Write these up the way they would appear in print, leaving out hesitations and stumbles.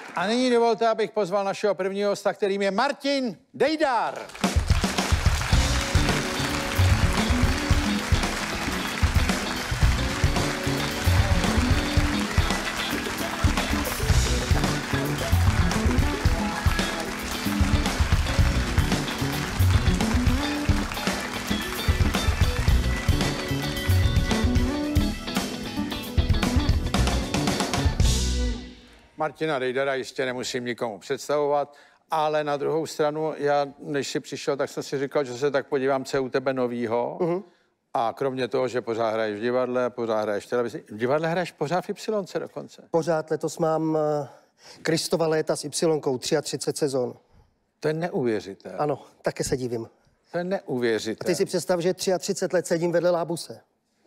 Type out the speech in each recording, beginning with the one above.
A nyní dovolte, abych pozval našeho prvního hosta, kterým je Martin Dejdar. Martina Dejdara jistě nemusím nikomu představovat, ale na druhou stranu, já než jsi přišel, tak jsem si říkal, že se tak podívám, co je u tebe novýho. A kromě toho, že pořád hraješ v divadle, pořád hraješ v televizi. V divadle hraješ pořád v Y dokonce. Pořád letos mám Kristova léta s Y, 33 sezon. To je neuvěřitelné. Ano, také se divím. To je neuvěřitelné. Ty si představ, že 33 let sedím vedle Lábuse.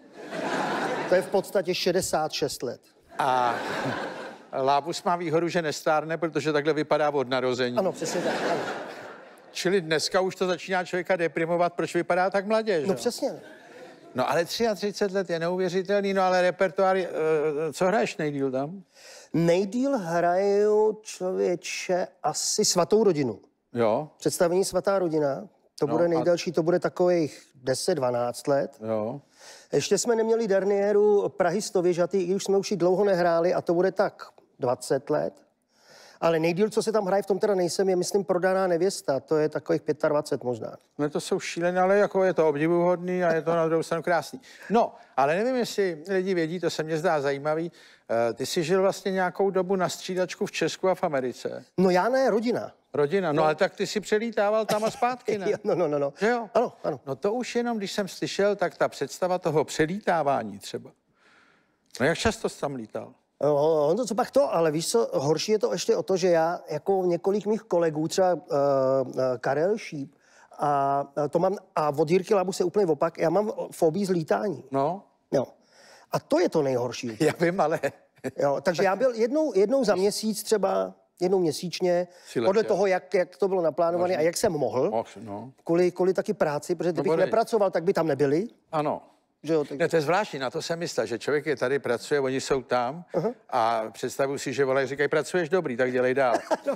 To je v podstatě 66 let. A Lábus má výhodu, že nestárne, protože takhle vypadá od narození. Ano, přesně tak. Ano. Čili dneska už to začíná člověka deprimovat, proč vypadá tak mladě, že? No přesně. No ale 33 let je neuvěřitelný, no ale repertoár, co hraješ nejdýl tam? Nejdýl hraju, člověče, asi Svatou rodinu. Jo. Představení Svatá rodina, to bude nejdelší, to bude takových 10-12 let. Jo. Ještě jsme neměli derniéru Prahy Stověžatý, i už jsme už ji dlouho nehráli a to bude tak 20 let. Ale nejdýl, co se tam hraje, v tom teda nejsem, je, myslím, Prodaná nevěsta. To je takových 25 možná. No to jsou šílené, ale jako je to obdivuhodný a je to na druhou stranu krásný. No, ale nevím, jestli lidi vědí, to se mně zdá zajímavý. Ty jsi žil vlastně nějakou dobu na střídačku v Česku a v Americe. No já ne, rodina. Rodina, no ale tak ty si přelítával tam a zpátky, ne? No. Že jo? Ano, ano. No to už jenom, když jsem slyšel, tak ta představa toho přelítávání třeba. No jak často jsi tam lítal? No, co pak to, ale víš co, horší je to ještě o to, že já jako několik mých kolegů, třeba Karel Šíp, a to mám, a od Jirky Labuse úplně opak, já mám fobii z lítání. No. Jo. A to je to nejhorší. Já vím, ale... Jo, takže já byl jednou za měsíc třeba, jednou měsíčně, podle toho, jak to bylo naplánované a jak jsem mohl, kvůli taky práci, protože kdybych nepracoval, tak by tam nebyli. Ano. Že jo, Ne, to je zvláštní, na to jsem myslel, že člověk je tady, pracuje, oni jsou tam a představuji si, že volají, říkají, pracuješ dobrý, tak dělej dál.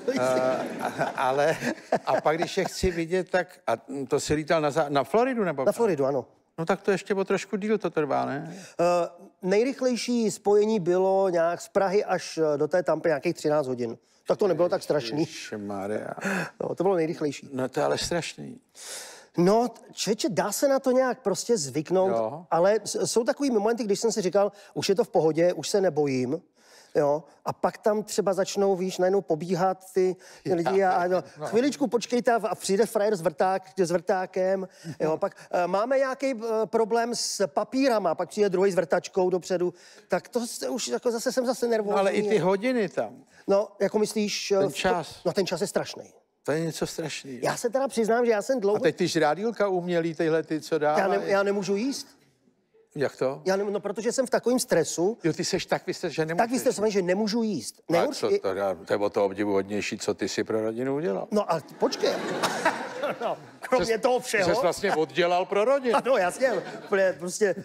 Ale a pak, když je chci vidět, tak a to si lítal na Floridu, nebo? Na Floridu, ano. No tak to ještě o trošku díl to trvá, ne? Nejrychlejší spojení bylo nějak z Prahy až do té Tampy nějakých 13 hodin. Tak to nebylo tak strašný. Ježišmarja. No, to bylo nejrychlejší. No to je ale strašný. No, člověče, dá se na to nějak prostě zvyknout, jo. Ale jsou takový momenty, když jsem si říkal, už je to v pohodě, už se nebojím, jo, a pak tam třeba začnou, víš, najednou pobíhat ty lidi a chviličku počkejte a přijde frajer s vrtákem, jo, pak máme nějaký problém s papírama, pak přijde druhý s vrtačkou dopředu, tak to už jako zase jsem nervózní. No, ale i ty hodiny tam. No, jako myslíš... Ten čas. No, ten čas je strašný. To je něco strašného. Já se teda přiznám, že já jsem dlouho... A teď ty žrádílka umělý, tyhle ty, co dávají? Já nemůžu jíst. Jak to? No, protože jsem v takovém stresu. Jo, ty seš tak vystresovaný, že nemůžeš. Tak vystresovaný, že nemůžu jíst. A co to je o to obdivuhodnější, co ty si pro rodinu udělal? No a počkej. No, kromě toho všeho. Jsi vlastně oddělal pro rodinu. No jasně, prostě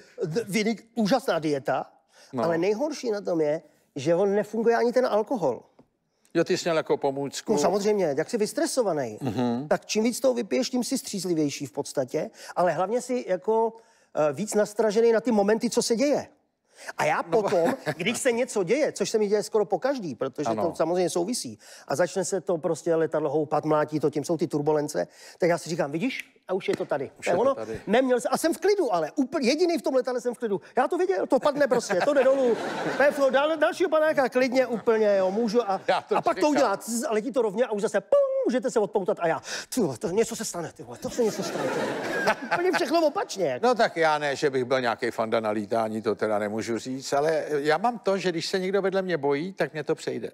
úžasná dieta, ale nejhorší na tom je, že on nefunguje ani ten alkohol. Jo, ty jsi měl jako pomůcku. No samozřejmě, jak jsi vystresovaný, tak čím víc toho vypiješ, tím jsi střízlivější v podstatě, ale hlavně si jako víc nastražený na ty momenty, co se děje. A já potom, když se něco děje, což se mi děje skoro po každý, protože to samozřejmě souvisí, a začne se to prostě letadlo houpat, mlátí to, tím jsou ty turbulence, tak já si říkám, vidíš, a už je to tady. Už je to tady. Neměl jsem, a jsem v klidu, ale úplně jediný v tom letadle jsem v klidu. Já to viděl, to padne prostě, to jde dolů. Peflo, dalšího panáka, klidně úplně, jo, můžu. A pak to udělá, a letí to rovně a už zase, můžete se odpoutat a já, něco se stane, to se něco stane. Úplně všechno opačně. No tak já ne, že bych byl nějaký fanda na lítání, to teda nemůžu říct, ale já mám to, že když se někdo vedle mě bojí, tak mě to přejde.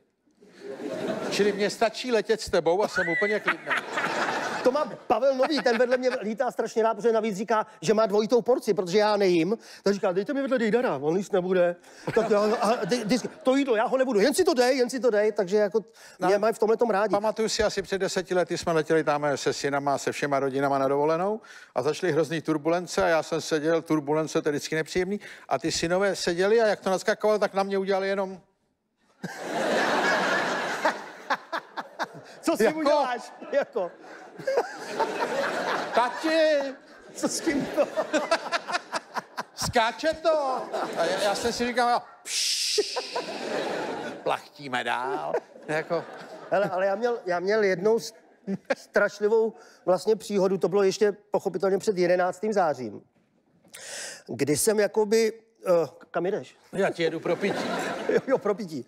Čili mně stačí letět s tebou a jsem úplně klidný. To má Pavel Nový, ten vedle mě lítá strašně rád, protože navíc říká, že má dvojitou porci, protože já nejím. Tak říká, dejte mi vedle Dejdara, on jíst nebude. Tak to jídlo, já ho nebudu, jen si to dej, takže jako mě mají v tomhle tom rádi. Pamatuju si, asi před 10 lety jsme letěli tam se synama, se všema rodinama na dovolenou a začaly hrozný turbulence a já jsem seděl, turbulence, to je vždycky nepříjemný, a ty synové seděli a jak to naskakovalo, tak na mě udělali jenom... Co si uděláš? Jako. Tati, Co s tím to? skáče to. A já jsem si říkal, plachtíme dál. Jako. Hele, ale já měl jednou strašlivou vlastně příhodu, to bylo ještě pochopitelně před 11. zářím, kdy jsem jakoby... kam jdeš? Já ti jedu pro pití. Jo, pro pití.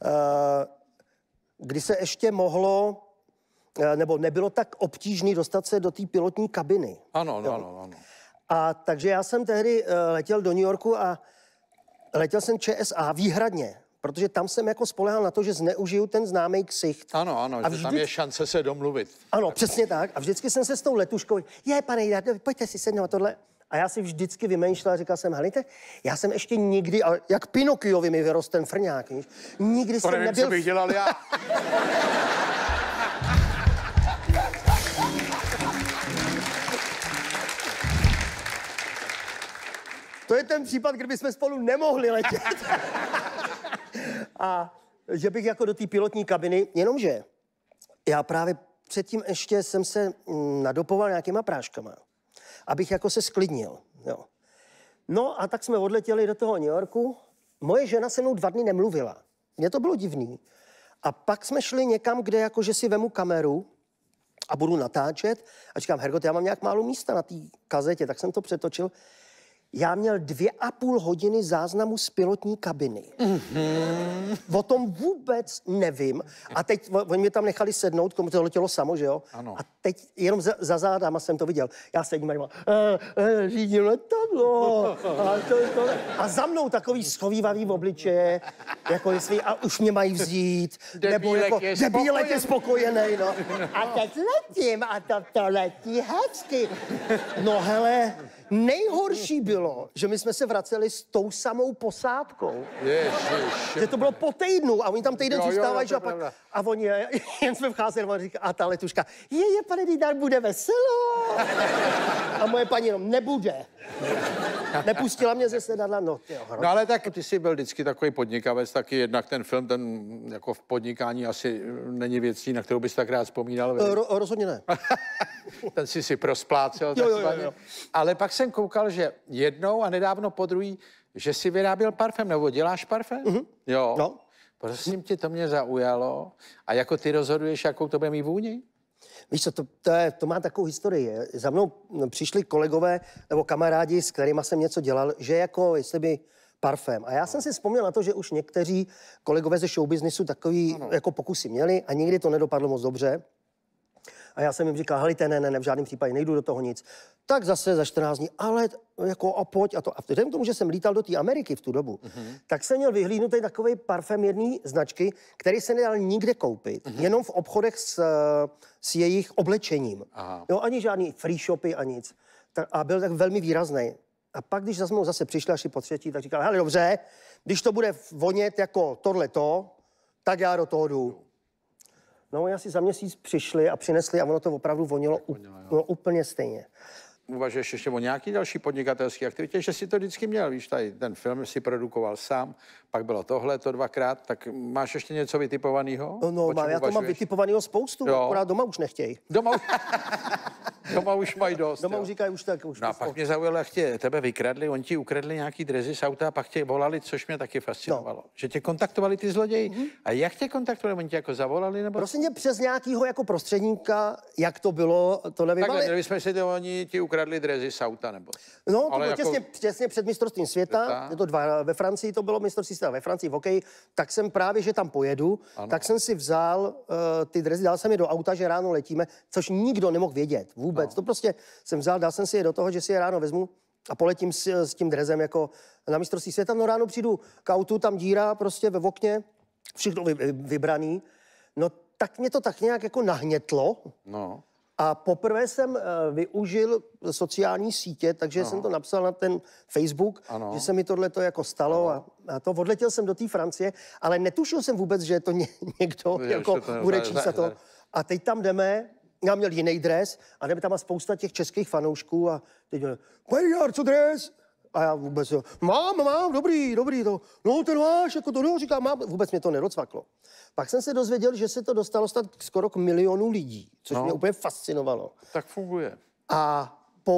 Kdy se ještě mohlo, nebo nebylo tak obtížný dostat se do té pilotní kabiny. Ano. A takže já jsem tehdy letěl do New Yorku a letěl jsem ČSA výhradně, protože tam jsem jako spolehal na to, že zneužiju ten známý ksicht. Ano, že tam je šance se domluvit. Ano, přesně tak. A vždycky jsem se s tou letuškou, pane, pojďte si sednout tohle. A já si vždycky vymýšlel a říkal jsem, helejte, já jsem ještě nikdy, a jak Pinokiovi mi vyrost ten frňák, víš? Nikdy To jsem nevím, nebyl... co bych dělal já. To je ten případ, kdyby jsme spolu nemohli letět. A že bych jako do té pilotní kabiny, jenomže já právě předtím ještě jsem se nadopoval nějakýma práškama, abych jako se sklidnil. Jo. No a tak jsme odletěli do toho New Yorku. Moje žena se mnou 2 dny nemluvila. Mně to bylo divný. A pak jsme šli někam, kde jako, že si vemu kameru a budu natáčet. A říkám, Hergot, já mám nějak málo místa na té kazetě, tak jsem to přetočil. Já měl 2,5 hodiny záznamu z pilotní kabiny. O tom vůbec nevím. A teď oni mě tam nechali sednout, komu to letělo samo, že jo? Ano. A teď jenom za zádama jsem to viděl. Já sedím a řídím letadlo. A za mnou takový schovývavý obličeje, jako jestli a už mě mají vzít. Nebo jako debílek je spokojený, no. A teď letím a to letí hezky. No hele, nejhorší bylo, že my jsme se vraceli s tou samou posádkou. Ježiš. Že to bylo po týdnu a oni tam týden zůstávají, to a pak... A oni, jen jsme vcházeli a říká, a ta letuška, pane Dýdar, bude veselo. A moje paní jenom, nebude. Nepustila mě ze sedadla, no. No ale tak ty jsi byl vždycky takový podnikavec, taky jednak ten film, ten jako v podnikání asi není věcí, na kterou bys tak rád vzpomínal. Rozhodně ne. Ten si prosplácel takzvaně. Jo. Ale pak jsem koukal, že jednou a nedávno po druhý, že si vyráběl parfém, nebo děláš parfém? Jo. No. Prosím tě, to mě zaujalo. A jako ty rozhoduješ, jakou to bude mít vůni? Víš co, to má takovou historii. Za mnou přišli kolegové nebo kamarádi, s kterými jsem něco dělal, že jako jestli by parfém. A já jsem si vzpomněl na to, že už někteří kolegové ze showbiznisu takový jako pokusy měli a nikdy to nedopadlo moc dobře. A já jsem jim říkal, helejte, ne, v žádném případě nejdu do toho nic. Tak zase za 14 dní, ale jako a pojď a to. A vzhledem k tomu, že jsem lítal do té Ameriky v tu dobu, tak jsem měl vyhlídnutý takový parfém jedné značky, který se nedal nikde koupit, jenom v obchodech s jejich oblečením. Jo, ani žádný free shopy a nic. A byl tak velmi výrazný. A pak, když zase přišli až po třetí, tak říkal, hele, dobře, když to bude vonět jako tohleto, tak já do toho jdu. No, oni asi za měsíc přišli a přinesli a ono to opravdu vonilo úplně stejně. Uvažuješ ještě o nějaký další podnikatelský aktivitě, že jsi to vždycky měl, víš, tady ten film si produkoval sám, pak bylo tohle, to 2krát, tak máš ještě něco vytipovaného? No, já to mám vytipovaného spoustu, akorát doma už nechtějí. Doma už mají dost. Doma už říkají už tak. Už no a pak mě zaujalo, jak tebe vykradli, oni ti ukradli nějaký dresy z auta a pak tě volali, což mě taky fascinovalo. No. Že tě kontaktovali ty zloději. A jak tě kontaktovali? Oni tě jako zavolali? Nebo? Prosím tě, přes nějakýho jako prostředníka, jak to bylo, to nevím. Takhle, měli jsme si to, oni ti ukradli dresy z auta, nebo? No, to bylo jako... těsně před mistrovstvím světa, je to ve Francii, to bylo mistrovství světa ve Francii v hokeji, tak jsem právě, že tam pojedu, tak jsem si vzal ty dresy, dal jsem je do auta, že ráno letíme, což nikdo nemohl vědět vůbec. To prostě jsem vzal, dal jsem si je do toho, že si je ráno vezmu a poletím s tím dresem jako na mistrovství světa. No ráno přijdu k autu, tam díra prostě ve okně, všechno vybraný. No tak mě to tak nějak jako nahnětlo. No. A poprvé jsem využil sociální sítě, takže jsem to napsal na ten Facebook, že se mi tohleto jako stalo a to odletěl jsem do té Francie, ale netušil jsem vůbec, že to někdo jako bude číst to. A teď tam jdeme, já měl jiný dres a jdeme tam a spousta těch českých fanoušků a teď co dres? A já vůbec, mám, dobrý, to, no ten váš, jako to, no, říkám, mám, vůbec mě to nedocvaklo. Pak jsem se dozvěděl, že se to dostalo stát skoro k 1 milionu lidí, což mě úplně fascinovalo. Tak funguje. A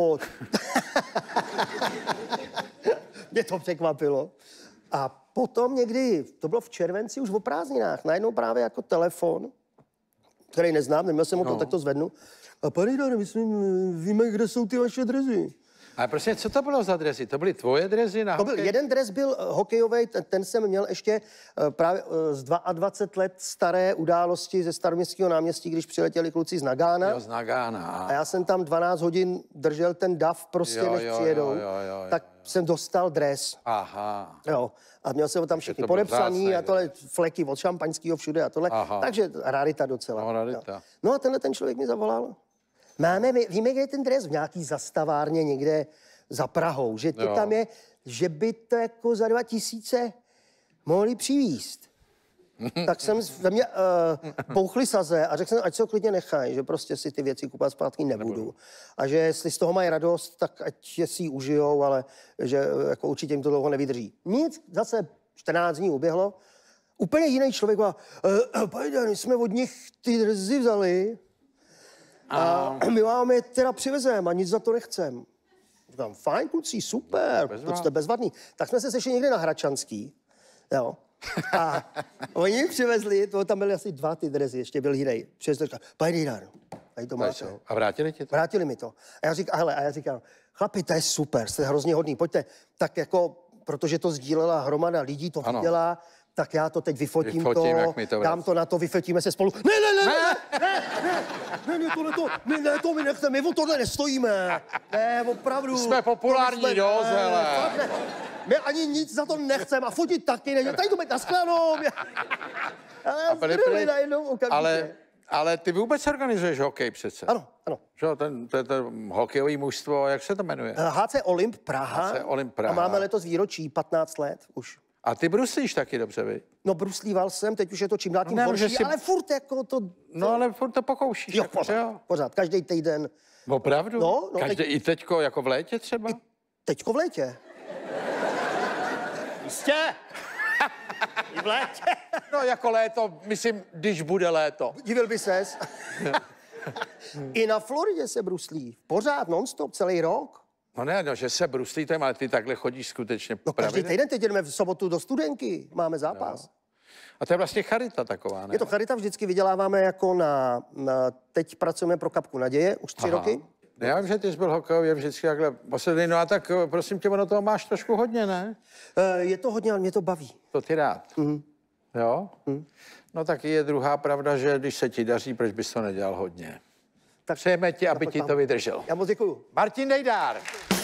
mě to překvapilo. A potom někdy, to bylo v červenci, už o prázdninách, najednou právě jako telefon, který neznám, neměl jsem ho to, tak to zvednu. A pane Jdare, víme, kde jsou ty vaše drezy. Ale prostě, co to bylo za drezy? To byly tvoje drezy na hokej? Jeden dres byl hokejový, ten jsem měl ještě právě z 22 let staré události ze Staroměstského náměstí, když přiletěli kluci z Nagána. Jo, z Nagána. A já jsem tam 12 hodin držel ten dav prostě, než přijedou. Tak jsem dostal dres. Aha. Jo. A měl jsem ho tam všechny podepsaný a tohle fleky od šampaňského všude a tohle. Aha. Takže rarita docela. No, rarita. Jo. No a tenhle ten člověk mi zavolal. Víme, kde je ten dres? V nějaký zastavárně někde za Prahou. Že to tam je, že by to jako za 2000 mohli přivízt. Tak jsem ve mě bouchli saze a řekl jsem, ať se ho klidně nechají, že prostě si ty věci kupovat zpátky nebudu. A že jestli z toho mají radost, tak ať si ji užijou, ale že jako určitě jim to dlouho nevydrží. Nic, zase 14 dní uběhlo. Úplně jiný člověk má, my jsme od nich ty drzy vzali a my vám je teda přivezem a nic za to nechcem. Říkám, fajn kluci, super, to jste bezvadný. Tak jsme se sešli někde na Hradčanský, jo. A oni mi přivezli, tam byly asi 2 ty drezy, ještě byl jiný. Přivezli, říkal, pane Jdar, tady to máte. A vrátili ti to? Vrátili mi to. A já říkám, chlapi, to je super, jste hrozně hodný, pojďte. Tak jako, protože to sdílela hromada lidí, to viděla, tak já to teď vyfotím dám to na to, vyfotíme se spolu. Ne, to my nechceme, my o tohle nestojíme. Ne, opravdu. Jsme populární dost, hele. My ani nic za to nechceme a fotit taky, ne, tady to mít na sklanou. Ale ty vůbec organizuješ hokej přece. Ano. Že, ten hokejový mužstvo, jak se to jmenuje? HC Olymp Praha. HC Olymp Praha. A máme letos výročí, 15 let už. A ty bruslíš taky dobře, vy? No bruslíval jsem, teď už je to čím dál tím horší, ale furt jako to... No ale furt to pokoušíš. Jo, pořád, každý týden. Opravdu? No, I teďko, jako v létě třeba? Teďko v létě. Jistě. I v létě. No jako léto, myslím, když bude léto. Divil by ses. I na Floridě se bruslí. Pořád, non-stop, celý rok. No ne, že se bruslí, ale ty takhle chodíš skutečně. No každý týden, teď jdeme v sobotu do Studenky, máme zápas. No. A to je vlastně charita taková, ne? Je to charita, vždycky vyděláváme jako teď pracujeme pro Kapku naděje, už 3 roky. Já vím, že ty jsi byl hokejový vždycky takhle posledný, no a tak prosím tě, ono toho máš trošku hodně, ne? Je to hodně, ale mě to baví. To ty rád. Jo? No tak je druhá pravda, že když se ti daří, proč bys to nedělal hodně? Tak přejeme ti, aby ti to vydrželo. Já moc děkuju. Martin Dejdár.